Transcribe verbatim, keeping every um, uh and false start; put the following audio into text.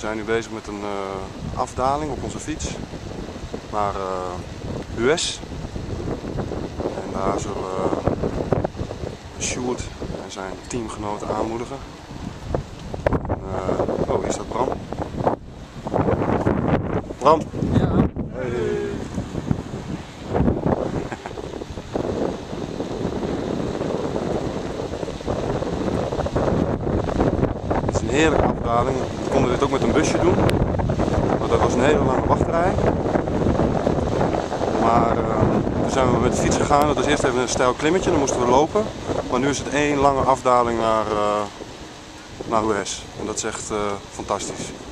zijn nu bezig met een uh, afdaling op onze fiets naar uh, U S. En daar zullen uh, Sjoerd en zijn teamgenoten aanmoedigen. En, uh, oh, hier staat Bram. Bram! Ja. Hey. Het is een heerlijke afdaling. We konden dit ook met een busje doen, want dat was een hele lange wachtrij. Maar uh, toen zijn we met de fiets gegaan. Dat was eerst even een steil klimmetje, dan moesten we lopen. Maar nu is het één lange afdaling naar, uh, naar U S. En dat is echt uh, fantastisch.